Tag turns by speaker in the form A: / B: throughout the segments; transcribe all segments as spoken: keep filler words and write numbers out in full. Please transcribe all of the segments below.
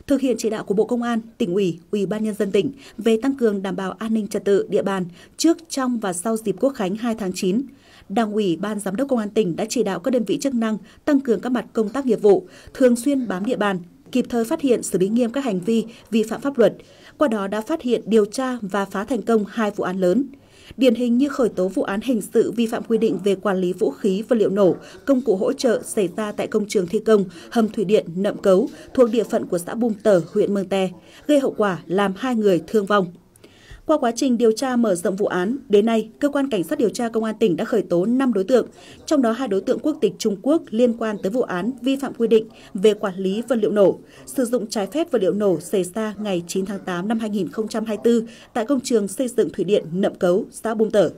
A: Thực hiện chỉ đạo của Bộ Công an, Tỉnh ủy, Ủy ban Nhân dân tỉnh về tăng cường đảm bảo an ninh trật tự địa bàn trước, trong và sau dịp Quốc khánh hai tháng chín, Đảng ủy, Ban Giám đốc Công an tỉnh đã chỉ đạo các đơn vị chức năng tăng cường các mặt công tác nghiệp vụ, thường xuyên bám địa bàn, kịp thời phát hiện xử lý nghiêm các hành vi vi phạm pháp luật. Qua đó đã phát hiện, điều tra và phá thành công hai vụ án lớn. Điển hình như khởi tố vụ án hình sự vi phạm quy định về quản lý vũ khí, vật liệu nổ, công cụ hỗ trợ xảy ra tại công trường thi công hầm thủy điện Nậm Cấu thuộc địa phận của xã Bum Tở, huyện Mường Tè, gây hậu quả làm hai người thương vong. Qua quá trình điều tra mở rộng vụ án, đến nay, Cơ quan Cảnh sát điều tra Công an tỉnh đã khởi tố năm đối tượng, trong đó hai đối tượng quốc tịch Trung Quốc liên quan tới vụ án vi phạm quy định về quản lý vật liệu nổ, sử dụng trái phép vật liệu nổ xảy ra ngày chín tháng tám năm hai nghìn không trăm hai mươi tư tại công trường xây dựng thủy điện Nậm Cấu, xã Bum Tở.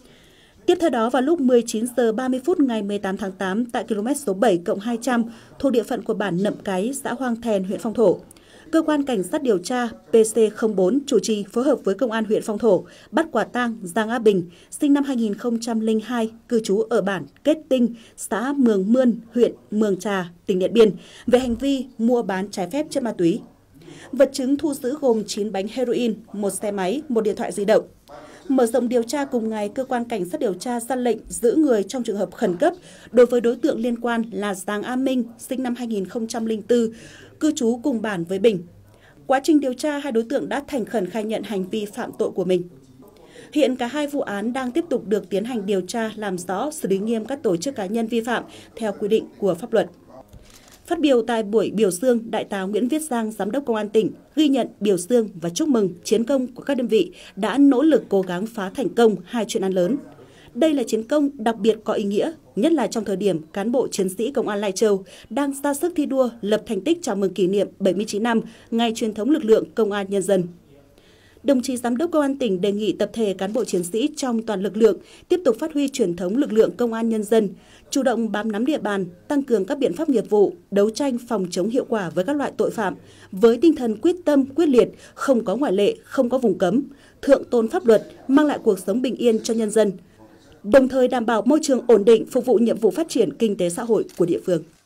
A: Tiếp theo đó, vào lúc mười chín giờ ba mươi phút ngày mười tám tháng tám tại km số bảy cộng hai trăm thuộc địa phận của bản Nậm Cái, xã Hoang Thèn, huyện Phong Thổ, Cơ quan Cảnh sát điều tra P C không bốn chủ trì phối hợp với Công an huyện Phong Thổ bắt quả tang Giang Á Bình, sinh năm hai nghìn không trăm lẻ hai, cư trú ở bản Kết Tinh, xã Mường Mươn, huyện Mường Trà, tỉnh Điện Biên, về hành vi mua bán trái phép chất ma túy. Vật chứng thu giữ gồm chín bánh heroin, một xe máy, một điện thoại di động. Mở rộng điều tra cùng ngày, Cơ quan Cảnh sát điều tra ra lệnh giữ người trong trường hợp khẩn cấp đối với đối tượng liên quan là Giang A Minh, sinh năm hai nghìn không trăm lẻ bốn, cư trú cùng bản với Bình. Quá trình điều tra, hai đối tượng đã thành khẩn khai nhận hành vi phạm tội của mình. Hiện cả hai vụ án đang tiếp tục được tiến hành điều tra, làm rõ, xử lý nghiêm các tổ chức cá nhân vi phạm theo quy định của pháp luật. Phát biểu tại buổi biểu dương, Đại tá Nguyễn Viết Giang, Giám đốc Công an tỉnh, ghi nhận, biểu dương và chúc mừng chiến công của các đơn vị đã nỗ lực cố gắng phá thành công hai chuyên án lớn. Đây là chiến công đặc biệt có ý nghĩa, nhất là trong thời điểm cán bộ chiến sĩ Công an Lai Châu đang ra sức thi đua lập thành tích chào mừng kỷ niệm bảy mươi chín năm Ngày truyền thống lực lượng Công an Nhân dân. Đồng chí Giám đốc Công an tỉnh đề nghị tập thể cán bộ chiến sĩ trong toàn lực lượng tiếp tục phát huy truyền thống lực lượng Công an Nhân dân, chủ động bám nắm địa bàn, tăng cường các biện pháp nghiệp vụ, đấu tranh phòng chống hiệu quả với các loại tội phạm, với tinh thần quyết tâm, quyết liệt, không có ngoại lệ, không có vùng cấm, thượng tôn pháp luật, mang lại cuộc sống bình yên cho nhân dân, đồng thời đảm bảo môi trường ổn định phục vụ nhiệm vụ phát triển kinh tế xã hội của địa phương.